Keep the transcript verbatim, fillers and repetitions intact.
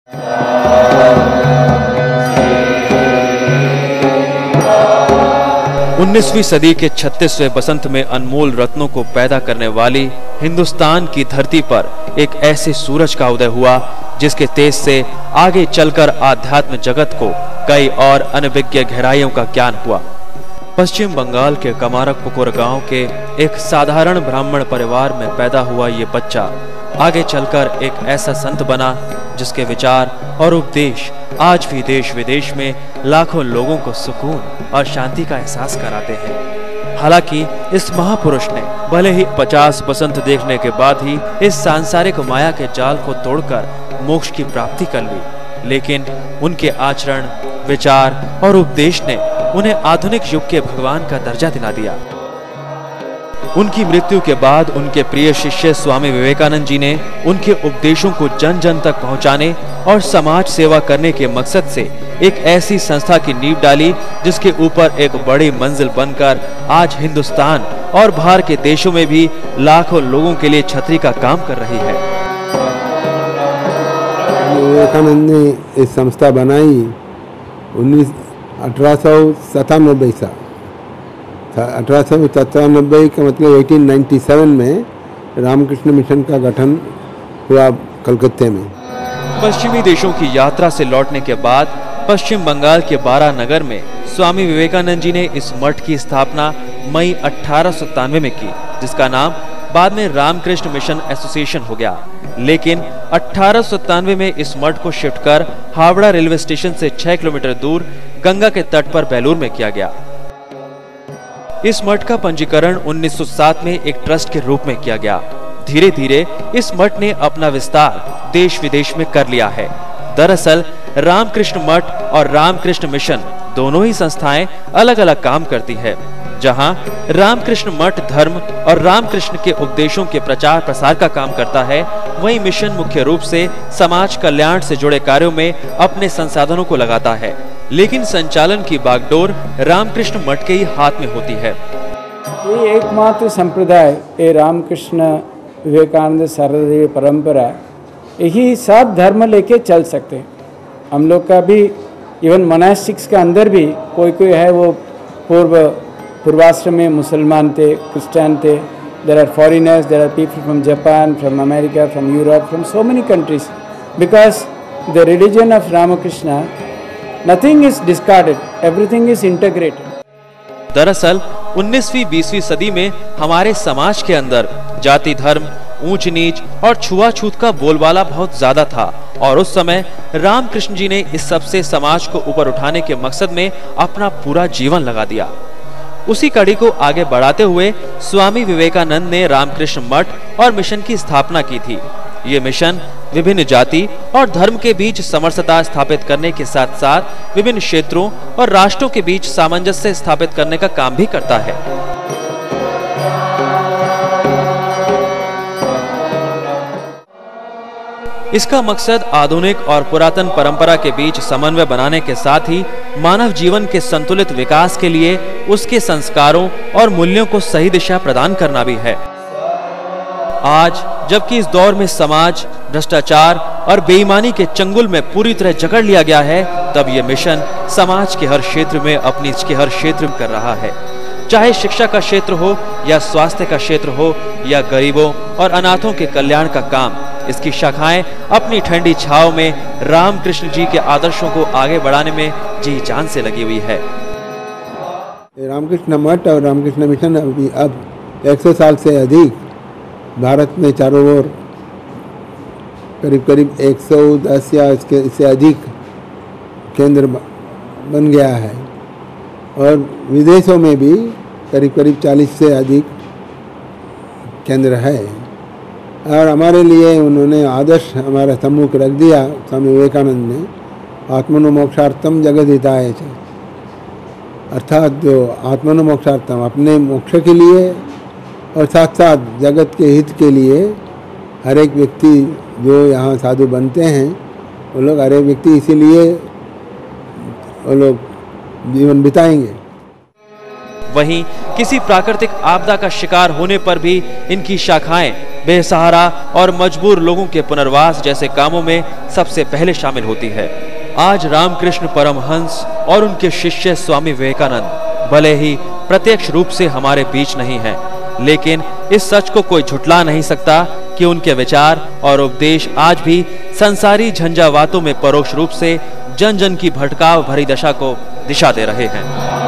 उन्नीसवीं सदी के छत्तीसवें बसंत में अनमोल रत्नों को पैदा करने वाली हिंदुस्तान की धरती पर एक ऐसे सूरज का उदय हुआ जिसके तेज से आगे चलकर आध्यात्म जगत को कई और अनभिज्ञ गहराइयों का ज्ञान हुआ। पश्चिम बंगाल के कमारकपुकुर गांव के एक साधारण ब्राह्मण परिवार में पैदा हुआ ये बच्चा आगे चलकर एक ऐसा संत बना जिसके विचार और उपदेश आज भी देश विदेश में लाखों लोगों को सुकून और शांति का एहसास कराते हैं। हालांकि इस महापुरुष ने भले ही पचास बसंत देखने के बाद ही इस सांसारिक माया के जाल को तोड़कर मोक्ष की प्राप्ति कर ली, लेकिन उनके आचरण, विचार और उपदेश ने उन्हें आधुनिक युग के भगवान का दर्जा दिला दिया। उनकी मृत्यु के बाद उनके प्रिय शिष्य स्वामी विवेकानंद जी ने उनके उपदेशों को जन जन तक पहुंचाने और समाज सेवा करने के मकसद से एक ऐसी संस्था की नींव डाली जिसके ऊपर एक बड़ी मंजिल बनकर आज हिंदुस्तान और बाहर के देशों में भी लाखों लोगों के लिए छतरी का काम कर रही है। विवेकानंद ने इस संस्था बनाई उन्नीस अठारह सौ सतानबे सा अठारह सौ सत्तानबे का मतलब अठारह सौ सत्तानवे में रामकृष्ण मिशन का गठन हुआ कलकत्ते में। पश्चिमी देशों की यात्रा से लौटने के बाद पश्चिम बंगाल के बारा नगर में स्वामी विवेकानंद जी ने इस मठ की स्थापना मई अठारह सौ सत्तानवे में की, जिसका नाम बाद में रामकृष्ण मिशन एसोसिएशन हो गया। लेकिन अठारह सौ सत्तानवे में इस मठ को शिफ्ट कर हावड़ा रेलवे स्टेशन से छह किलोमीटर दूर गंगा के तट पर बेलूर में किया गया। इस मठ का पंजीकरण उन्नीस सौ सात में एक ट्रस्ट के रूप में किया गया। धीरे धीरे इस मठ ने अपना विस्तार देश विदेश में कर लिया है। दरअसल रामकृष्ण मठ और रामकृष्ण मिशन दोनों ही संस्थाएं अलग अलग काम करती है। जहां रामकृष्ण मठ धर्म और रामकृष्ण के उपदेशों के प्रचार प्रसार का काम करता है, वहीं मिशन मुख्य रूप से समाज कल्याण से जुड़े कार्यों में अपने संसाधनों को लगाता है, लेकिन संचालन की बागडोर रामकृष्ण मठ के ही हाथ में होती है। ये एकमात्र संप्रदाय ये रामकृष्ण विवेकानंद सारदा परंपरा, यही सब धर्म लेके चल सकते हैं। हम लोग का भी इवन मोनास्टिक्स के अंदर भी कोई कोई है वो पूर्व पूर्वाश्रम में मुसलमान थे, क्रिश्चियन थे। There are foreigners, there are people from Japan, from America, from Europe, from so many countries, because the religion of Ramakrishna nothing is discarded, everything is integrated. दरअसल उन्नीसवीं बीसवीं सदी में हमारे समाज के अंदर जाति धर्म, ऊंच नीच और छुआछूत का बोलबाला बहुत ज्यादा था, और उस समय रामकृष्ण जी ने इस सब से समाज को ऊपर उठाने के मकसद में अपना पूरा जीवन लगा दिया। उसी कड़ी को आगे बढ़ाते हुए स्वामी विवेकानंद ने रामकृष्ण मठ और मिशन की स्थापना की थी। ये मिशन विभिन्न जाति और धर्म के बीच समरसता स्थापित करने के साथ साथ विभिन्न क्षेत्रों और राष्ट्रों के बीच सामंजस्य स्थापित करने का काम भी करता है। इसका मकसद आधुनिक और पुरातन परंपरा के बीच समन्वय बनाने के साथ ही मानव जीवन के संतुलित विकास के लिए उसके संस्कारों और मूल्यों को सही दिशा प्रदान करना भी है। आज जबकि इस दौर में समाज भ्रष्टाचार और बेईमानी के चंगुल में पूरी तरह जकड़ लिया गया है, तब ये मिशन समाज के हर क्षेत्र में अपनी के हर क्षेत्र में कर रहा है। चाहे शिक्षा का क्षेत्र हो या स्वास्थ्य का क्षेत्र हो या गरीबों और अनाथों के कल्याण का काम, इसकी शाखाएं अपनी ठंडी छाव में रामकृष्ण जी के आदर्शों को आगे बढ़ाने में जी जान से लगी हुई है। रामकृष्ण मठ और रामकृष्ण मिशन अभी अब एक सौ साल से अधिक भारत में चारों ओर करीब करीब एक सौ दस या इसके इससे अधिक केंद्र बन गया है, और विदेशों में भी करीब करीब चालीस से अधिक केंद्र है। और हमारे लिए उन्होंने आदर्श हमारा सम्मुख रख दिया स्वामी विवेकानंद ने, आत्मनो मोक्षार्थम जगत हिताय च, अर्थात जो आत्मनो मोक्षार्थम अपने मोक्ष के लिए और साथ साथ जगत के हित के लिए हर एक व्यक्ति जो यहाँ साधु बनते हैं वो लोग हर एक व्यक्ति इसीलिए वो लोग जीवन बिताएंगे। वहीं किसी प्राकृतिक आपदा का शिकार होने पर भी इनकी शाखाएं बेसहारा और मजबूर लोगों के पुनर्वास जैसे कामों में सबसे पहले शामिल होती है। आज रामकृष्ण परमहंस और उनके शिष्य स्वामी विवेकानंद भले ही प्रत्यक्ष रूप से हमारे बीच नहीं हैं, लेकिन इस सच को कोई झुठला नहीं सकता कि उनके विचार और उपदेश आज भी संसारी झंझावातों में परोक्ष रूप से जन जन की भटकाव भरी दशा को दिशा दे रहे हैं।